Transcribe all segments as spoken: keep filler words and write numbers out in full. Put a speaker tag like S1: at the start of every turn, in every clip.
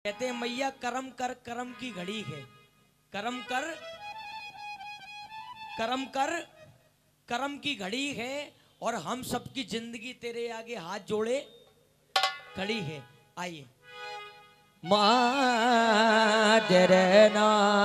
S1: कहते हैं मैया करम कर करम की घड़ी है, करम कर करम कर करम की घड़ी है और हम सबकी जिंदगी तेरे आगे हाथ जोड़े खड़ी है। आइए मादरना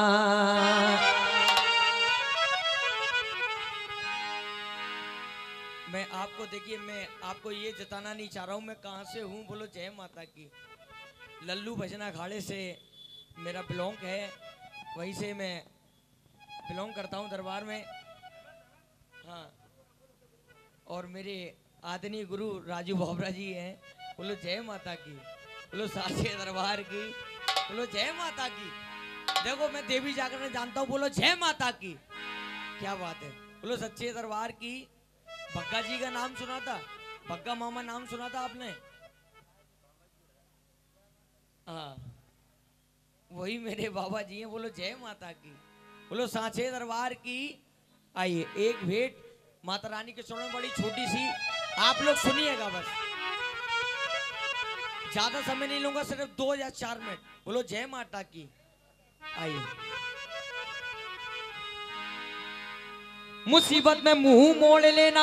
S1: मैं आपको देखिए, मैं आपको ये जताना नहीं चाह रहा हूं मैं कहां से हूं। बोलो जय माता की। लल्लू भजन अखाड़े से मेरा बिलोंग है, वहीं से मैं बिलोंग करता हूं दरबार में। हाँ, और मेरे आदरणीय गुरु राजू बाबरा जी हैं। बोलो जय माता की। बोलो साचे दरबार की। बोलो जय माता की। देखो मैं देवी जागरण जानता हूँ। बोलो जय माता की। क्या बात है। बोलो सच्चे दरबार की। भग्गा जी का नाम सुना था, भग्गा मामा नाम सुना था आपने? हाँ, वही मेरे बाबा जी हैं। बोलो जय माता की। बोलो सांचे दरबार की। आइए एक भेंट माता रानी के चरणों में, बड़ी छोटी सी, आप लोग सुनिएगा बस, ज्यादा समय नहीं लूंगा, सिर्फ दो या चार मिनट। बोलो जय माता की। आइए। मुसीबत में मुंह मोड़ लेना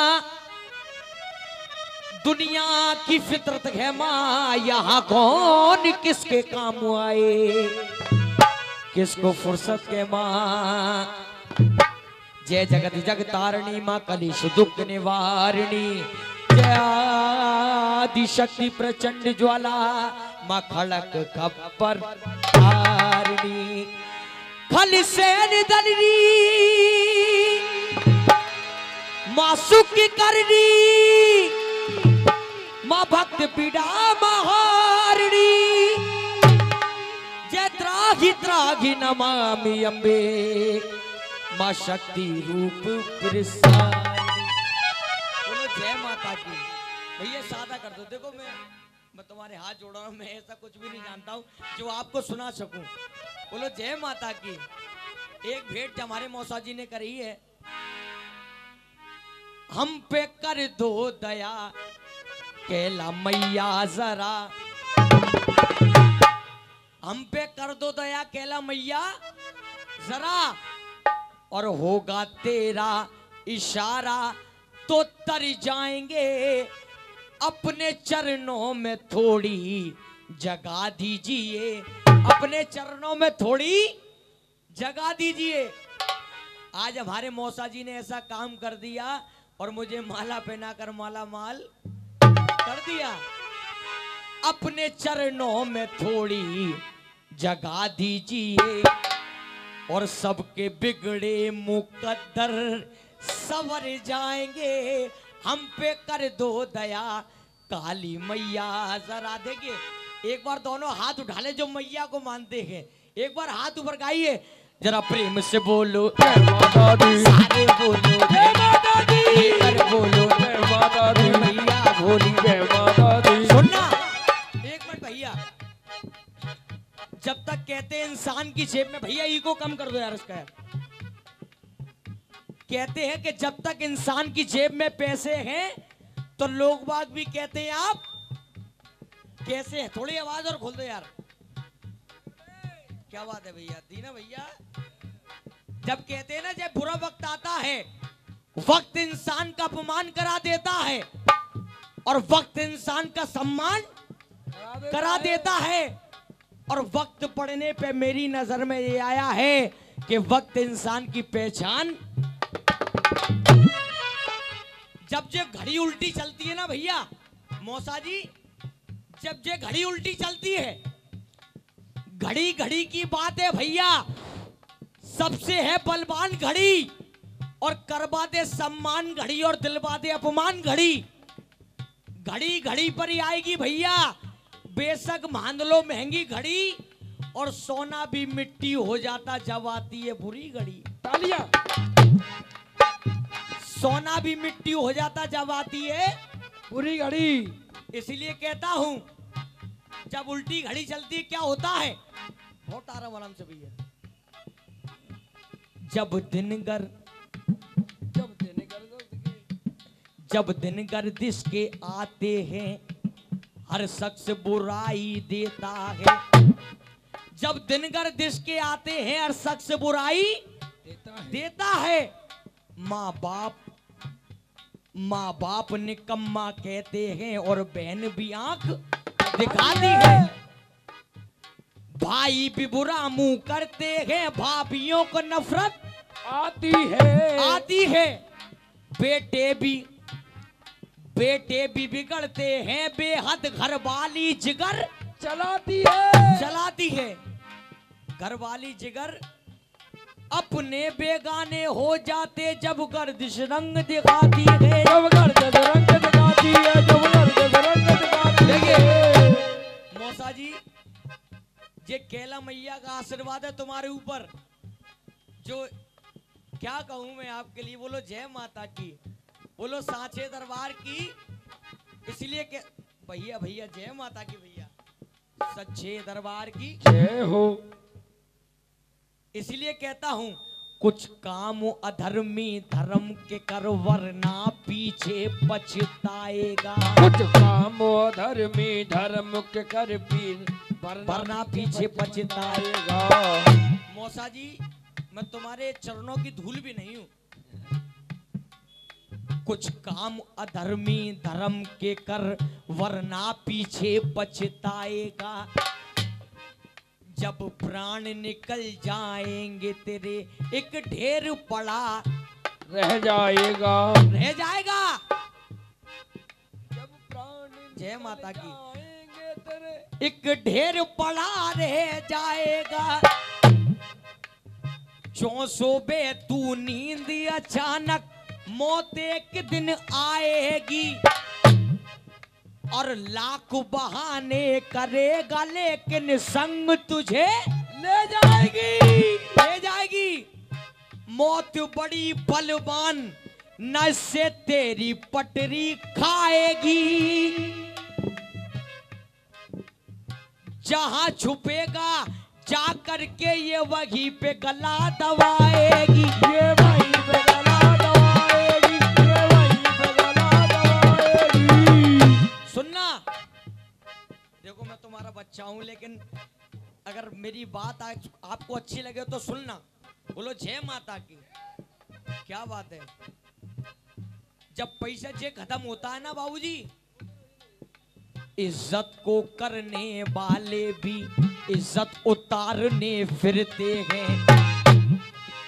S1: दुनिया की फितरत है माँ, यहाँ कौन किसके काम आए, किसको फुर्सत के माँ। जय जगत जग तारणी माँ कलिश दुख निवारणी, जय आदि शक्ति प्रचंड ज्वाला माँ खड़क खप्पर तारणी। खल सेन दलनी माँ सुख करनी, माँ भक्त पीड़ा महारणी, जय त्राहि त्राहि नमामि अम्बे माँ शक्ति रूप प्रसादी। बोलो जय माता की। भैया सादा कर दो। देखो मैं मैं तुम्हारे हाथ जोड़ रहा हूँ, मैं ऐसा कुछ भी नहीं जानता हूँ जो आपको सुना सकूं। बोलो जय माता की। एक भेंट हमारे मौसा जी ने करी है। हम पे कर दो दया केला मैया जरा, हम पे कर दो दया केला मैया जरा, और होगा तेरा इशारा तो तर जाएंगे, अपने चरणों में थोड़ी जगह दीजिए, अपने चरणों में थोड़ी जगह दीजिए। आज हमारे मौसा जी ने ऐसा काम कर दिया और मुझे माला पहनाकर माला माल कर दिया। अपने चरणों में थोड़ी जगह दीजिए और सबके बिगड़े मुकद्दर सवर जाएंगे, हम पे कर दो दया काली मैया जरा। देखिए एक बार दोनों हाथ उठा ले जो मैया को मानते हैं, एक बार हाथ ऊपर गाइए जरा, प्रेम से बोलो जय माता दी, सारे बोलो जय माता दी, कर बोलो जय माता दी, मैया बोली जय माता दी। सुनना एक मिनट भैया, जब तक कहते हैं इंसान की जेब में, भैया ईगो कम कर दो यार इसका यार। कहते हैं कि जब तक इंसान की जेब में पैसे हैं तो लोग बाग भी कहते हैं आप कैसे हैं। थोड़ी आवाज और खोल दो यार। क्या बात है भैया, दीना भैया। जब कहते हैं ना जब बुरा वक्त आता है, वक्त इंसान का अपमान करा देता है और वक्त इंसान का सम्मान करा देता है, और वक्त पड़ने पे मेरी नजर में ये आया है कि वक्त इंसान की पहचान। जब जो घड़ी उल्टी चलती है ना भैया मौसा जी, जब जो घड़ी उल्टी चलती है, घड़ी घड़ी की बात है भैया, सबसे है बलवान घड़ी और करवा दे सम्मान घड़ी और दिलवा दे अपमान घड़ी। घड़ी घड़ी पर ही आएगी भैया, बेशक मान लो महंगी घड़ी, और सोना भी मिट्टी हो जाता जब आती है बुरी घड़ी। तालियां। सोना भी मिट्टी हो जाता जब आती है बुरी घड़ी। इसलिए कहता हूं जब उल्टी घड़ी चलती है क्या होता है, बहुत आराम आराम से भैया। जब दिन गर जब दिन गर जब दिन गर्दिश के आते हैं, हर शख्स बुराई देता है, जब दिनकर दिश के आते हैं हर शख्स बुराई
S2: देता है,
S1: देता है। माँ बाप माँ बाप निकम्मा कहते हैं और बहन भी आंख दिखाती है। भाई भी बुरा मुंह करते हैं, भाभियों को नफरत
S2: आती है,
S1: आती है। बेटे भी बेटे भी बिगड़ते हैं, बेहद घरवाली जिगर
S2: चलाती है,
S1: चलाती है। घरवाली जिगर अपने बेगाने हो जाते जब गर्दिश रंग दिखाती है।
S2: जब गर्दिश रंग दिखाती है, जब गर्दिश रंग दिखाती है।
S1: मौसा जी, ये कैला मैया का आशीर्वाद है तुम्हारे ऊपर। जो क्या कहूं मैं आपके लिए, बोलो जय माता की, बोलो सांचे दरबार की। इसलिए के भैया भैया जय माता की, भैया सच्चे दरबार की
S2: जय हो।
S1: इसलिए कहता हूं, कुछ काम अधर्मी धर्म के कर वरना पीछे पछताएगा।
S2: कुछ काम धर्मी धर्म के कर पीर
S1: वरना पीछे पछताएगा। मौसा जी, मैं तुम्हारे चरणों की धूल भी नहीं हूं। कुछ काम अधर्मी धर्म के कर वरना पीछे पछताएगा। जब प्राण निकल जाएंगे तेरे एक ढेर पड़ा
S2: रह जाएगा,
S1: रह जाएगा।
S2: जब प्राण
S1: जय माता की।
S2: जाएंगे तेरे
S1: एक ढेर पड़ा रह जाएगा। चौसो बे तू नींद अचानक मौत एक दिन आएगी। और लाख बहाने करेगा लेकिन संग तुझे
S2: ले जाएगी,
S1: ले जाएगी। मौत बड़ी बलवान न से तेरी पटरी खाएगी। जहां छुपेगा जा करके ये वहीं पे गला दबाएगी।
S2: ये वहीं पे गला दबाएगी, ये वहीं पे गला दबाएगी।
S1: सुनना, देखो मैं तुम्हारा बच्चा हूं, लेकिन अगर मेरी बात आज आपको अच्छी लगे तो सुनना। बोलो जय माता की। क्या बात है, जब पैसा जे खत्म होता है ना बाबूजी, इज्जत को करने वाले भी इज्जत उतारने फिरते हैं।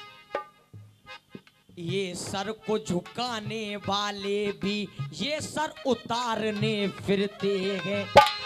S1: ये सर को झुकाने वाले भी ये सर उतारने फिरते हैं।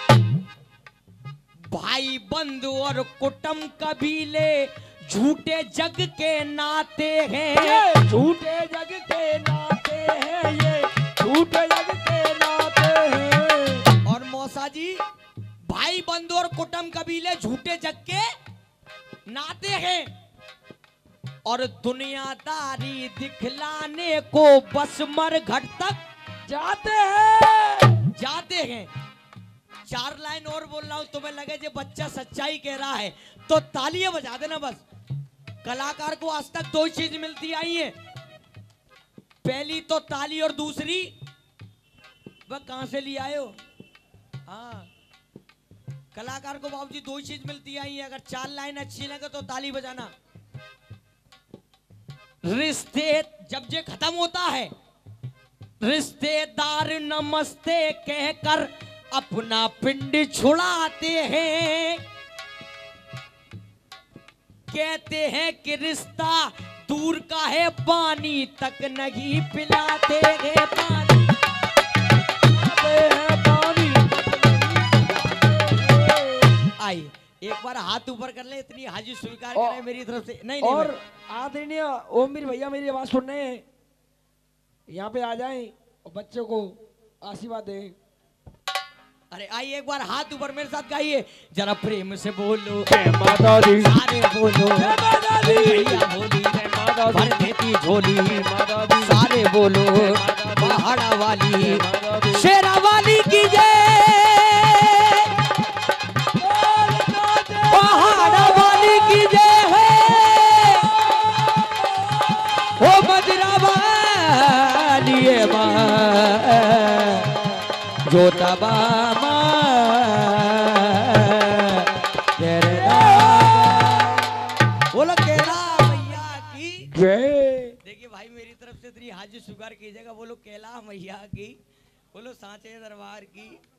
S1: भाई बंधु और कुटुंब कबीले झूठे जग के नाते हैं।
S2: झूठे जग के नाते हैं, ये झूठे जग के नाते हैं।
S1: और मौसा जी, भाई बंधु और कुटुंब कबीले झूठे जग के नाते हैं। और दुनियादारी दिखलाने को बस मर घट तक
S2: जाते हैं,
S1: जाते हैं। चार लाइन और बोल रहा हूं, तुम्हें लगे जो बच्चा सच्चाई कह रहा है तो तालियां बजा देना बस। कलाकार को आज तक दो ही चीज मिलती आई है, पहली तो ताली और दूसरी वह कहां से ले आए हो। हाँ, कलाकार को बाबूजी दो ही चीज मिलती आई है, अगर चार लाइन अच्छी लगे तो ताली बजाना। रिश्ते जब ये खत्म होता है, रिश्तेदार नमस्ते कहकर अपना पिंड छुड़ाते हैं। कहते हैं कि रिश्ता दूर का है, पानी तक नहीं पिलाते हैं। पानी आई एक बार हाथ ऊपर कर ले, इतनी हाजिर स्वीकार करें मेरी तरफ से। नहीं, नहीं
S2: और आदरणीय ओम मीर भैया मेरी आवाज सुन रहे हैं, यहाँ पे आ जाएं और बच्चों को आशीर्वाद दें।
S1: अरे आइए एक बार हाथ ऊपर मेरे साथ गाइए जरा, प्रेम से बोलो
S2: जय माता दी,
S1: सारे बोलो
S2: जय माता दी,
S1: भैया बोली
S2: जय माता दी,
S1: भर देती झोली
S2: जय माता दी,
S1: सारे बोलो पहाड़ा वाली शेरा वाली की जय, पहाड़ा वाली की जय है। ओ मजरा वाली माँ जोता बामा तेरे नाम की
S2: जय।
S1: देखिए भाई मेरी तरफ से इतनी हाजिर स्वीकार कीजिएगा, बोलो कैला मैया की, बोलो सांचे दरबार की।